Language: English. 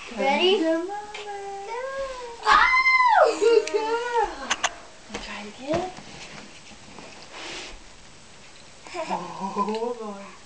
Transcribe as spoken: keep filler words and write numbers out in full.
Ready? Come on, Oh! good girl. Try it again. Oh, boy.